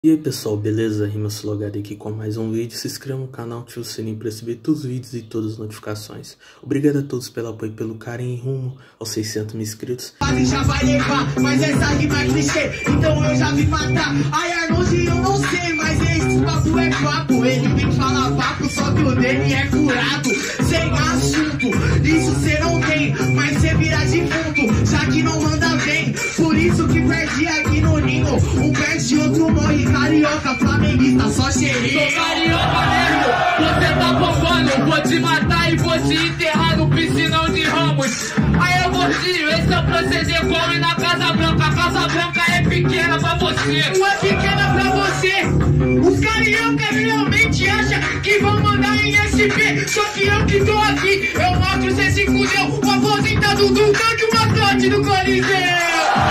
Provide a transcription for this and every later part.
E aí pessoal, beleza? RimaSulogado aqui com mais um vídeo. Se inscreva no canal, ative o sininho para receber todos os vídeos e todas as notificações. Obrigado a todos pelo apoio e pelo carinho rumo aos 600 mil inscritos. Já vai levar, mas essa rima é clichê, então eu já vim matar. Ai, Arnold, eu não sei, mas esse papo é papo. Ele vem falar papo, só que o dele é curado. Sem assunto, isso cê não tem, mas cê vira defunto, já que não manda bem. Por isso que perdi aqui no ninho, um perde outro morre. Carioca, flamenguista, só cheirinho. Sou carioca mesmo, você tá bombando. Eu vou te matar e vou te enterrar no piscinão de Ramos. Aí eu gordinho, esse é o proceder como ir na Casa Branca. A Casa Branca é pequena pra você. Não é pequena pra você. Os carioca realmente acham que vão mandar em SP. Só que eu que tô aqui, eu mostro cê se fudeu. O aposentado do tanque, o mascote do Coliseu.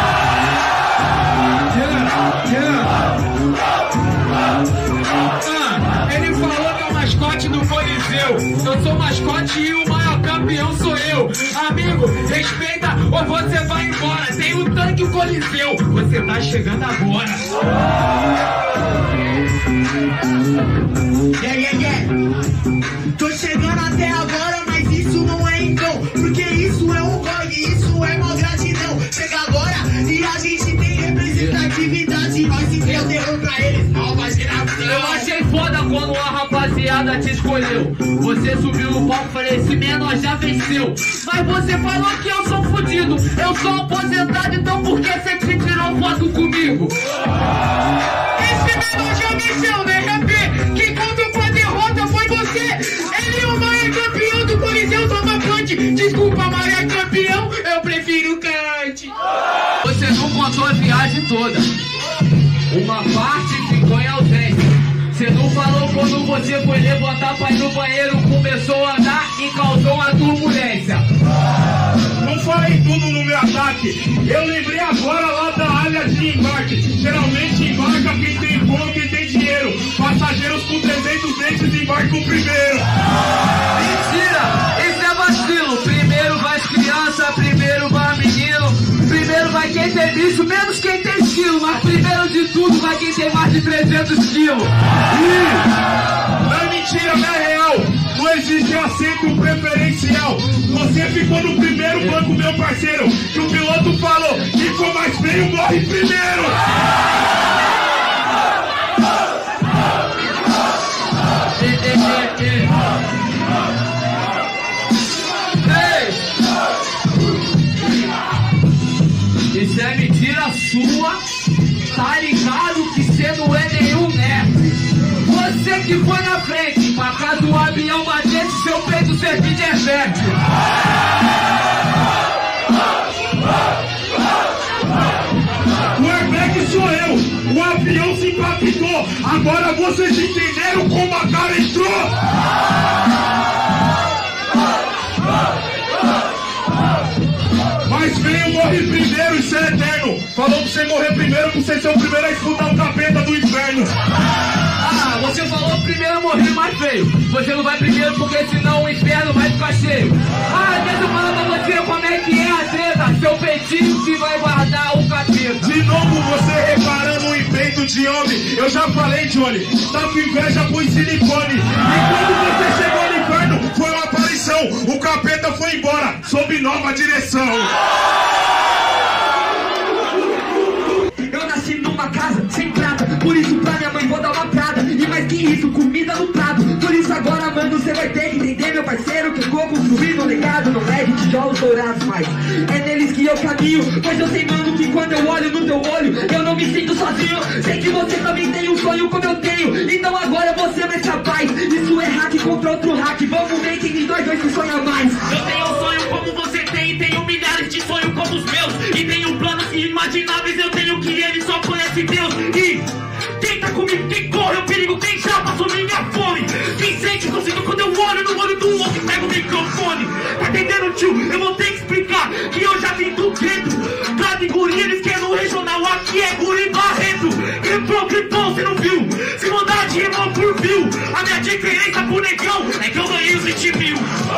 Ele falou que é o mascote do Coliseu. Eu sou mascote e o maior campeão sou eu. Amigo, respeita ou você vai embora. Tem o tanque e o Coliseu. Você tá chegando agora. Tô chegando até agora, mas isso não é então. Porque isso é um gole, isso é uma gratidão. Chega agora e a gente tem representatividade. Nós se deu terror pra eles, nova geração. Eu achei foda quando a rapaziada te escolheu. Você subiu no palco e falei, esse menor já venceu. Mas você falou que eu sou fudido. Eu sou aposentado, então por que você te tirou foto comigo? Esse menor já venceu, né, RP? Quem contou com a derrota foi você. Ele é o maior campeão do Coliseu, toma Kant. Desculpa, maior campeão, eu prefiro Kant. Você não contou a viagem toda. Uma parte ficou em ausência. Você não falou quando você foi levantar pra ir no banheiro, começou a andar e causou uma turbulência. Não falei tudo no meu ataque. Eu lembrei agora lá da área de embarque. Geralmente embarca quem tem voo, quem tem dinheiro. Passageiros com 300 dentes embarcam primeiro. Mentira! Isso é vacilo. Primeiro vai as crianças, primeiro vai menino. Primeiro vai quem tem bicho, menos quem tem estilo. Mas primeiro de tudo vai quem tem mais de 300 quilos. Não é mentira, não é real. Não existe assento preferencial. Você ficou no primeiro banco, meu parceiro. Que o piloto falou, quem for mais feio morre primeiro. Isso é mentira sua. Tá ligado que cê não é nenhum mestre. Você que foi na frente, pra casa do avião batesse, seu peito servir de efeito. O airbag sou eu, o avião se impactou. Agora vocês entenderam como a cara entrou. Mas veio morre primeiro, isso é eterno. Falou pra você morrer primeiro, pra você ser o primeiro a escutar o capeta do inferno. Ah, você falou primeiro a morrer mais feio. Você não vai primeiro porque senão o inferno vai ficar cheio. Ah, deixa eu falar pra você como é que é a treta. Seu peitinho que vai guardar o capeta. De novo você reparando o peito de homem. Eu já falei, Johnny, tá com inveja com silicone. E quando você chegou no inferno, foi uma aparição. O capeta foi embora, sob nova direção. Eu nasci numa casa sem prata, por isso pra minha mãe vou dar uma prada. E mais que isso, comida no prato. Por isso agora, mano, você vai ter que entender, meu parceiro, que eu vou construir meu legado. Não é de tijolos dourados, mas é neles que eu caminho. Pois eu sei, mano, que quando eu olho no teu olho, eu não me sinto sozinho. Sei que você também tem um sonho como eu tenho. Então agora você vai ser capaz. Isso é hack contra outro hack. Vamos ver quem de nós dois que sonha mais. Eu tenho um sonho como você tem, tenho milhares de sonhos como os meus. E tenho planos inimagináveis, eu tenho que ele só conhece Deus. E quem tá comigo, quem corre o perigo, quem já passou minha fome. Quem sente, consigo quando eu olho no olho do outro, pego o microfone. Tá entendendo, tio? Eu vou ter que explicar que eu já vim do gueto. Cada guri, eles querem no regional, aqui é Guri Barreto. Cripão, você não viu? Se mandar de irmão por view. A minha diferença pro negão é que eu ganhei os 20 mil.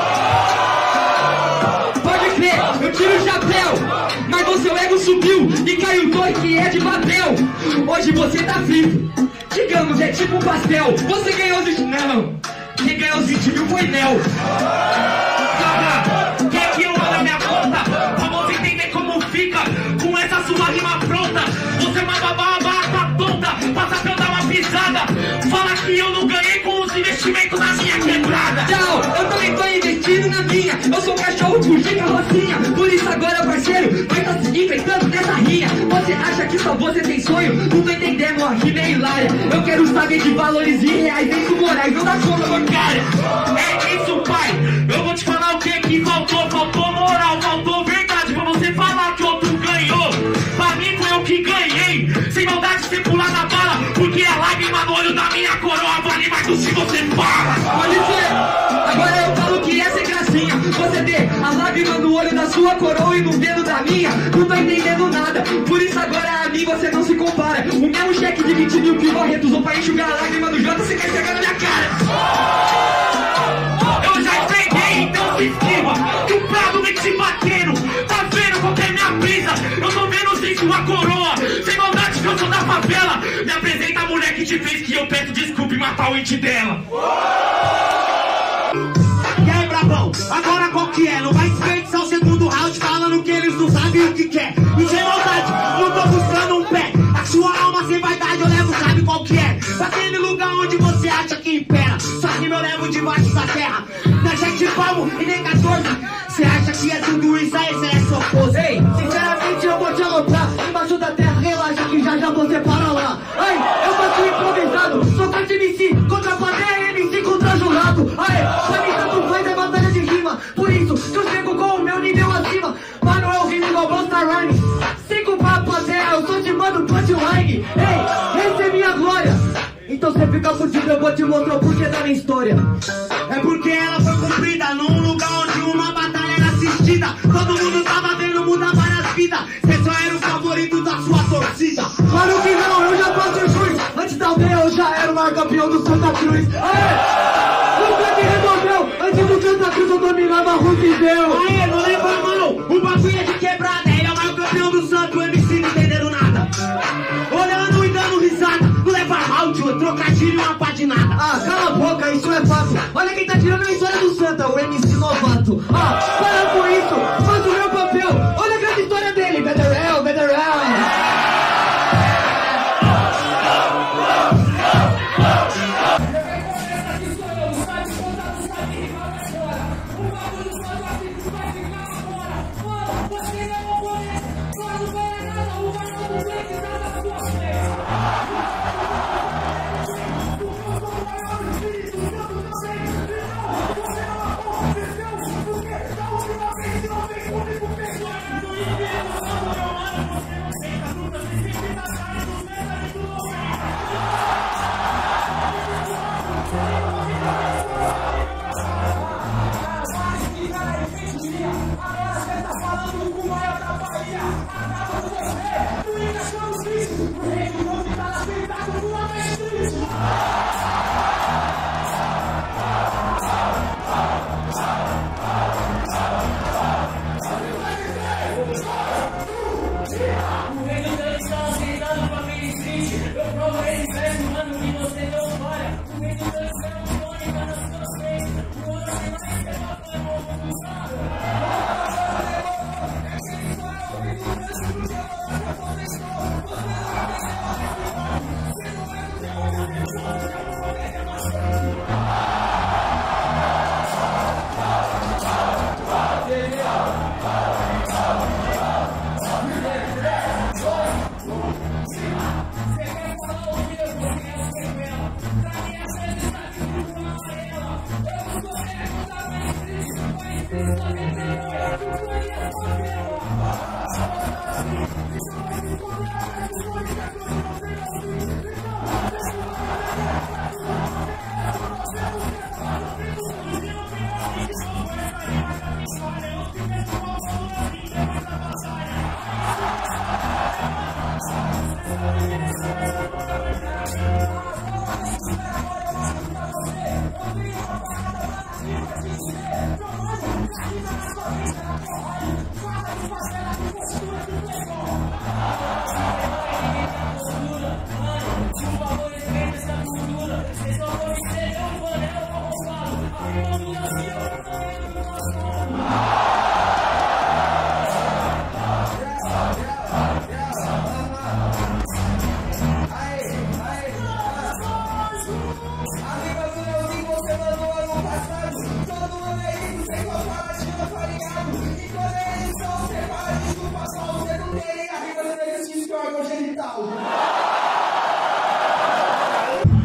Pode crer, eu tiro o chapéu, mas o seu ego subiu e caiu dois que é de papel. Hoje você tá frito. Digamos, é tipo um pastel. Você ganhou os 20 mil. Não. Quem ganhou os 20 mil foi Nel. Quer que eu olhe minha conta? Pra você entender como fica com essa sua rima pronta. Você é uma babata tonta. Passa pra eu dar uma pisada. Fala que eu não ganhei com os investimentos na minha quebrada. Tchau, eu também tô investindo na minha. Eu sou um cachorro de carrocinha. Por isso agora, parceiro, vai tá se enfrentando nessa rinha. Você acha que só você tem sonho? Não tô entendendo, a rima é hilária. Eu quero saber de valores irreais, dentro morais, não dá conta bancária. É isso, pai. Eu vou te falar o que faltou. Faltou moral, faltou verdade pra você falar que outro ganhou. Pra mim foi eu que ganhei. Sem maldade você pular na bala, porque a lágrima no olho da minha coroa vale mais do que você fala. Pode ser. Agora eu falo que essa é gracinha. Você ter a lágrima no olho da sua coroa e no dedo da minha. Não tô entendendo nada. Por isso agora a mim você não se compara. O mesmo cheque de 20 mil que o Barreto usou pra enxugar a lágrima do Jota, você quer chegar na minha cara. Eu já peguei, então se esquiva. Que o Prado vem te batendo. Tá vendo qual que é minha brisa? Eu tô vendo sem sua coroa. Sem maldade que eu sou da favela. Me apresenta a mulher que te fez que eu peço desculpa e matar o ente dela. E aí, brabão, agora qual que é? Não vai desperdiçar o segundo round falando que eles não sabem o que quer. E sem maldade, não tô buscando um pé. A sua alma sem vaidade eu levo, sabe qual que é? Pra aquele lugar onde você acha que impera. Só que eu levo debaixo da terra. Não é 7 palmos e nem 14. Cê acha que é tudo isso aí, cê é sua pose. Ei, sinceramente eu vou te alocar. Embaixo da terra, relaxa que já você para lá. Ai, eu faço improvisado. Sou contra MC, contra a plateia, MC contra jurado. Ai, pra mim tanto faz, é batalha de rima. Por isso, que eu chego com o meu nível acima. Mano, eu rimo igual Busta Rhymes. Sem culpar a plateia, eu só te mando punchline. Ei, essa é minha glória. Então cê fica fudido, eu vou te mostrar o porquê da minha história. É porque ela foi cumprida num lugar onde uma batalha era assistida. Todo mundo tava vendo mudar várias vidas. Cê só era o favorito da sua torcida. Claro que não, eu já faço jus. Antes da aldeia eu já era o maior campeão do Santa Cruz. Aê! Nunca me resolveu. Antes do Santa Cruz eu dominava a Roosevelt. Aê, não leva a mão. O bagulho é de quebrada. Ele é o maior campeão do Santo. O MC não entendendo nada. Olhando e dando risada. Não leva mal, tio. Trocadilho e uma pá de nada. Ah, cala a boca, isso é fato. Olha quem tá tirando a história do Santa, o MC novato. Ah, para com isso, faz o meu papel. Olha a grande história dele, Better Better.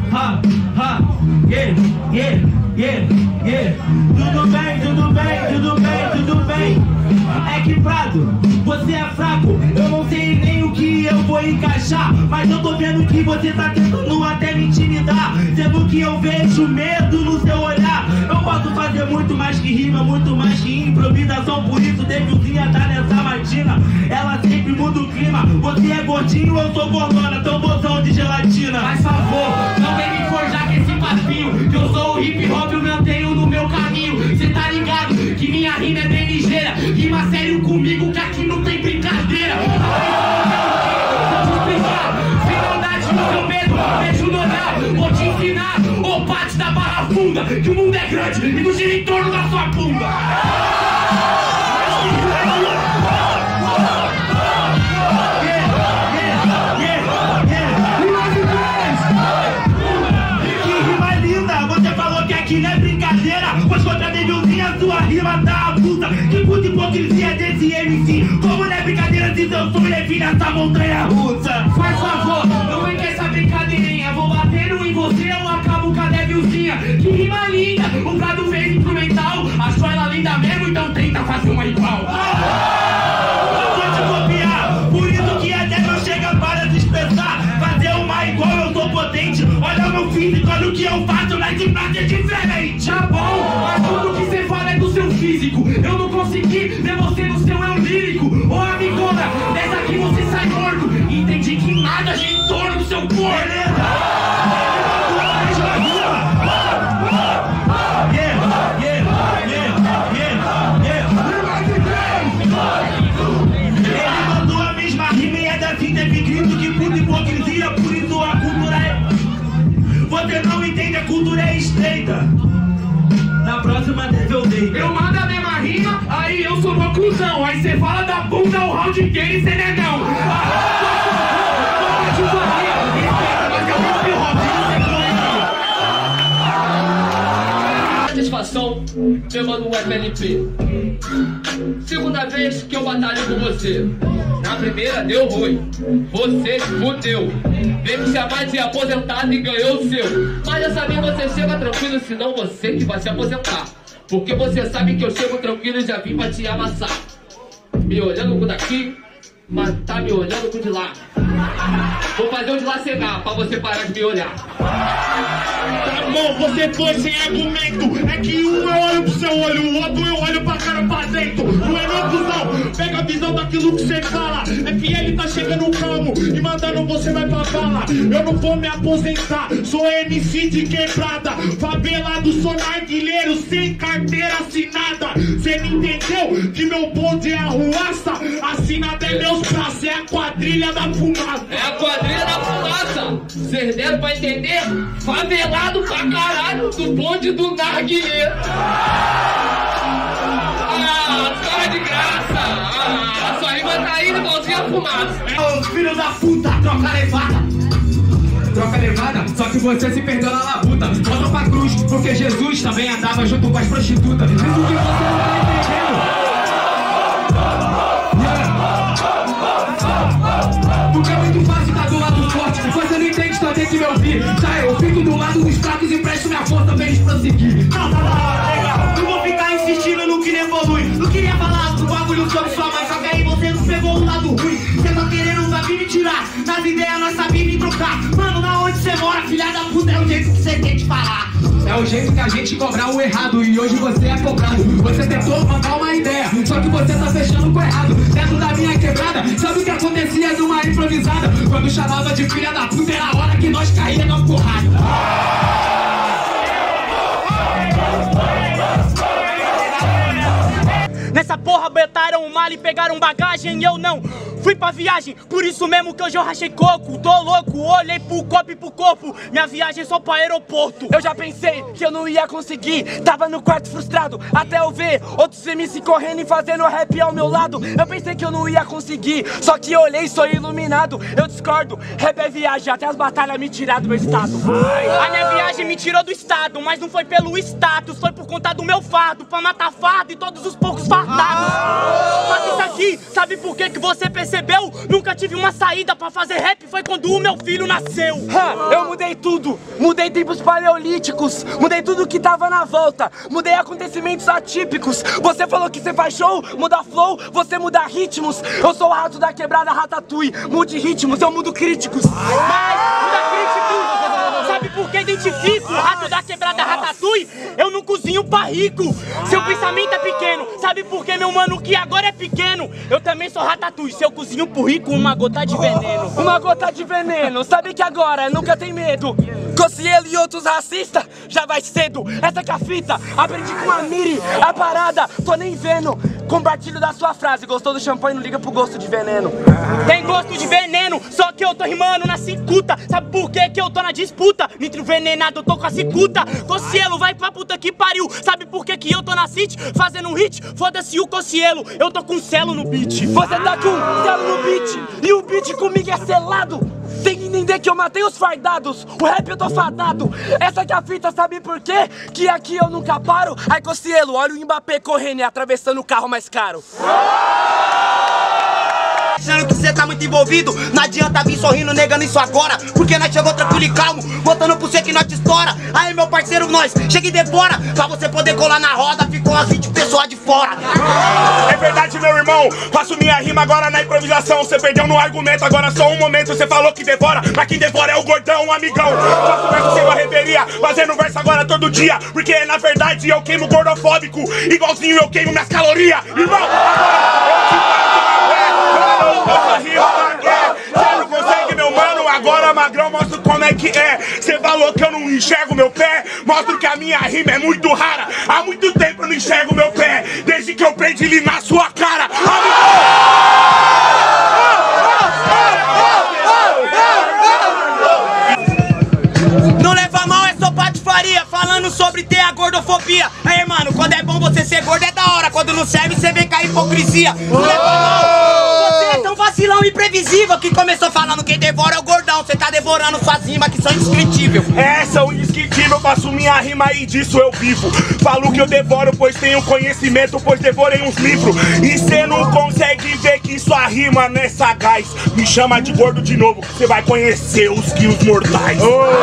ha, ha, yeah, yeah, yeah, yeah. Tudo bem, tudo bem, tudo bem, tudo bem. É que Prado, você é fraco. Eu não sei nem o que eu vou encaixar, mas eu tô vendo que você tá tentando até me intimidar, sendo que eu vejo medo no seu olhar. Eu posso fazer muito mais que rima, muito mais que improvisação. Por isso Devilzinha tá nessa matina, ela sempre muda o clima. Você é gordinho, eu sou gordona, tão botão de gelatina. Faz favor, não vem me forjar com esse papinho, que eu sou o hip hop, eu mantenho no meu caminho. Cê tá ligado que minha rima é bem ligeira, rima sério comigo que aqui não tem brincadeira. Sem maldade no seu medo, beijo no olhar. Vou te ensinar, ô parte da Barra Funda, que o mundo é grande e não gira em torno da sua bunda. Que não é brincadeira, pois contra Devilzinha sua rima tá a puta. Que puta hipocrisia desse MC. Como não é brincadeira se seu sonho é vir nessa montanha russa? Faz favor, não vem com essa brincadeirinha. Vou batendo em você, eu acabo com a Devilzinha. Que rima linda, o Prado fez instrumental. Achou ela linda mesmo, então tenta fazer uma igual. Eu vou te copiar, por isso que a Devil chega para se expressar. Fazer uma igual, eu sou potente. Olha o meu físico, olha o que eu faço, mas de prato é diferente. Tá bom, mas tudo que você fala é do seu físico. Eu não consegui ver você no seu eu lírico. Ô amigona, dessa aqui você sai morto. Entendi que nada gira em torno do seu corpo. Ele mandou a mesma rima e é assim, teve grito que puta hipocrisia, por isso a cultura é... Você não entende, a cultura é estreita. Na próxima Devil Day eu mando a mesma rima, aí eu sou uma cuzão. Aí cê fala da bunda o round inteiro e cê não é não. Satisfação, pegando o FNP. Segunda vez que eu batalho com você. Na primeira deu ruim, você fudeu. Veio me chamar de aposentado e ganhou o seu. Mas dessa vez você chega tranquilo, senão você que vai se aposentar. Porque você sabe que eu chego tranquilo e já vim pra te amassar. Me olhando com daqui, mas tá me olhando com de lá. Vou fazer o de lá cegar pra você parar de me olhar. Tá bom, você foi sem argumento. É que um eu olho pro seu olho, o outro eu olho pra cara pra dentro. Não é não, cuzão, pega a visão daquilo que você fala. É que ele tá chegando calmo e mandando você vai pra bala. Eu não vou me aposentar, sou MC de quebrada. Favelado, sou narguilheiro, sem carteira assinada. Cê me entendeu? Que meu bonde é a ruaça. Assinada é meus braços, é a quadrilha da fumaça. É a quadrilha da fumaça. Cês deram pra entender? Favelado pra caralho do bonde do narguilheiro. Cara de graça. Sua rima tá indo igualzinho a fumaça. É os filhos da puta, troca levada. Troca levada, só que você se perdeu na labuta. Volta pra cruz, porque Jesus também andava junto com as prostitutas. Isso que você não tá entendendo. Porque é muito fácil estar do lado forte. Você não entende, só tem que me ouvir. Tá, eu fico do lado dos fracos e presto minha força pra eles prosseguir. Não, legal. Não vou ficar insistindo no que não evolui. Não queria falar do bagulho sobre sua mãe, só que aí você não pegou o lado ruim. Você tá querendo saber me tirar. Nas ideias nós sabemos me trocar. Mano, na onde você mora, filha da puta, é o jeito que você tem de falar. É o jeito que a gente cobrar o errado. E hoje você é cobrado. Você tentou mandar uma ideia, só que você tá fechando com o errado. Dentro da minha quebrada, sabe o que acontecia numa improvisada? Quando chamava de filha da puta, era a hora que nós caía na porrada. Nessa porra botaram o mal e pegaram bagagem e eu não fui pra viagem, por isso mesmo que hoje eu rachei coco. Tô louco, olhei pro copo e pro corpo, minha viagem só pro aeroporto. Eu já pensei que eu não ia conseguir, tava no quarto frustrado, até eu ver outros MC correndo e fazendo rap ao meu lado. Eu pensei que eu não ia conseguir, só que eu olhei e sou iluminado. Eu discordo, rap é viagem, até as batalhas me tiraram do meu estado. A minha viagem me tirou do estado, mas não foi pelo status, foi por conta do meu fardo, pra matar fardo e todos os poucos fardados. Mas isso aqui, sabe por que que você percebe? percebeu? Nunca tive uma saída pra fazer rap, foi quando o meu filho nasceu. Eu mudei tudo, mudei tempos paleolíticos, mudei tudo que tava na volta, mudei acontecimentos atípicos. Você falou que você faz show, muda flow, você muda ritmos. Eu sou o rato da quebrada Ratatouille, mude ritmos, eu mudo críticos. Mas, muda críticos, sabe por que identifico o rato da quebrada Ratatouille? Eu não cozinho pra rico, seu pensamento é pequeno. Sabe por que, meu mano, que agora é pequeno? Eu também sou Ratatouille, se eu cozinho pro rico, uma gota de veneno. Uma gota de veneno, sabe que agora nunca tem medo. Cossielo e outros racistas, já vai cedo. Essa que é a fita, aprendi com a Miri, a parada, tô nem vendo. Compartilho da sua frase, gostou do champanhe, não liga pro gosto de veneno. Tem gosto de veneno, só que eu tô rimando na cicuta. Sabe por que eu tô na disputa? Nitro envenenado, eu tô com a cicuta. Cossielo, vai pra puta que pariu. Sabe por que eu tô na city, fazendo um hit? Foda-se o Cossielo, eu tô com um selo no beat. Você tá com um selo no beat, e o beat comigo é selado. Tem que entender que eu matei os fardados, o rap eu tô fadado. Essa que é a fita, sabe por quê? Que aqui eu nunca paro. Aí Cossielo, olha o Mbappé correndo e atravessando o carro mais caro. Achando que você tá muito envolvido, não adianta vir sorrindo, negando isso agora. Porque nós chegou tranquilo e calmo, botando pro você que nós te estoura. Aí meu parceiro, nós, chega e devora. Pra você poder colar na roda, ficou umas 20 pessoas de fora. É verdade, meu irmão, faço minha rima agora na improvisação. Você perdeu no argumento, agora só um momento. Você falou que devora, mas quem devora é o gordão, o amigão. Faço verso sem barreveria, fazendo verso agora todo dia. Porque na verdade eu queimo gordofóbico, igualzinho eu queimo minhas calorias. Irmão, agora eu te mato, você não consegue, meu mano, agora magrão, mostro como é que é. Você falou que eu não enxergo meu pé, mostro que a minha rima é muito rara. Há muito tempo eu não enxergo meu pé, desde que eu perdi ele na sua cara. Não leva mal, é só patifaria, falando sobre ter a gordofobia. Aí, mano, quando é bom você ser gordo é da hora, quando não serve você vem com a hipocrisia. Não leva mal. Você é tão vacilão e imprevisível que começou falando quem devora é o gordão. Você tá devorando suas rimas que são indescritíveis. São indescritíveis, eu faço minha rima e disso eu vivo. Falo que eu devoro, pois tenho conhecimento, pois devorei uns livros. E cê não consegue ver que sua rima não é sagaz. Me chama de gordo de novo, cê vai conhecer os quilos mortais.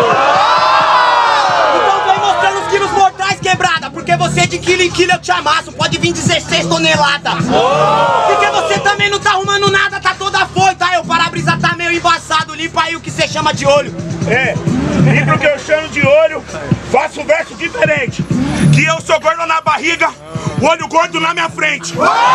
Então vem mostrando os quilos mortais, quebrada. Porque você de quilo em quilo eu te amasso, pode vir 16 toneladas. Porque você também não tá arrumando nada, tá toda afoita. Aí o para-brisa tá meio embaçado, limpa aí o que você chama de olho. Limpa o que eu chamo de olho, faço verso diferente. Que eu sou gordo na barriga, o olho gordo na minha frente.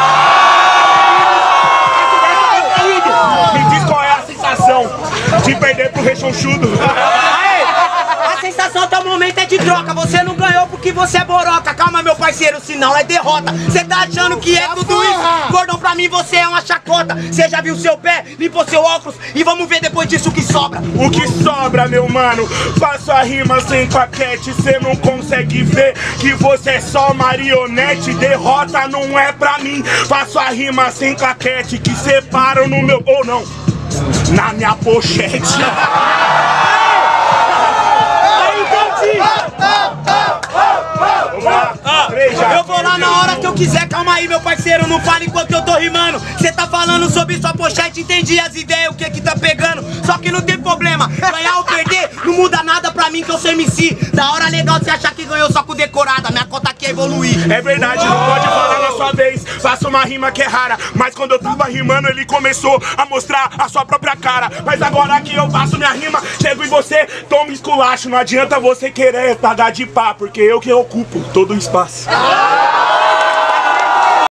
Me diz qual é a sensação de perder pro rechonchudo. A sensação até o momento é de troca. Você não ganhou porque você é boroca. Calma, meu parceiro, senão é derrota. Você tá achando que é tudo isso? Gordão, pra mim você é uma chacota. Você já viu seu pé, limpou seu óculos e vamos ver depois disso o que sobra. O que sobra, meu mano? Faço a rima sem paquete. Cê não consegue ver que você é só marionete. Derrota não é pra mim. Faço a rima sem claquete que separam no meu... ou não, na minha pochete. Eu vou lá na hora que eu quiser, calma aí, meu parceiro, não fale enquanto eu tô rimando. Cê tá falando sobre sua pochete, entendi as ideias, o que que tá pegando. Só que não tem problema, ganhar ou perder não muda nada pra mim que eu sou MC. Da hora legal você achar que ganhou só com decorada, minha conta aqui é evoluir. É verdade, não pode falar na sua vez, faço uma rima que é rara. Mas quando eu tava rimando ele começou a mostrar a sua própria cara. Mas agora que eu faço minha rima, chego em você, toma esculacho. Não adianta você querer pagar de pá, porque eu que ocupo todo o espaço.